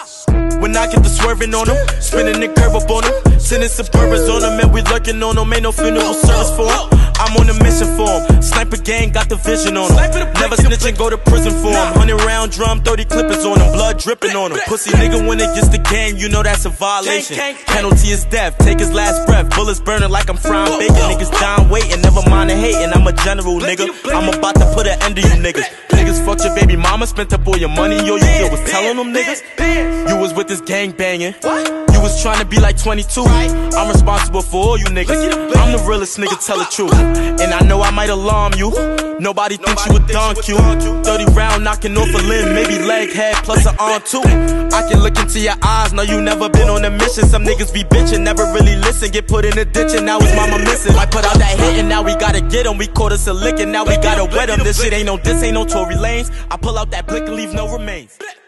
When I get the swerving on them, spinning the curve up on them, sending Suburbans on them, and we lurking on them. Ain't no funeral service for them. I'm on a mission for them. Sniper gang got the vision on them. Never snitch and go to prison for them. 100-round drum, 30 clippers on them, blood dripping on them. Pussy nigga when it gets the game, you know that's a violation. Penalty is death, take his last breath. Bullets burning like I'm frying bacon. Niggas dying waiting, never mind the hating. I'm a general nigga, I'm about to put an end to you niggas. Niggas fucked your baby mama, spent up all your money. Yo, you was telling them niggas you was with this gang banging. You was trying to be like 22. I'm responsible for all you niggas. I'm the realest nigga, tell the truth. And I know I might alarm you. Nobody thinks you a donk you. 30 round knocking off a limb, maybe leg, head, plus an arm too. I can look into your eyes, know you never been on a mission. Some niggas be bitching, never really listen. Get put in a ditch and now his mama missing. I put out that hit and now we gotta get him. We caught us a lick and now we gotta wet him. This shit ain't no Tory Lanez. I pull out that blick and leave no remains.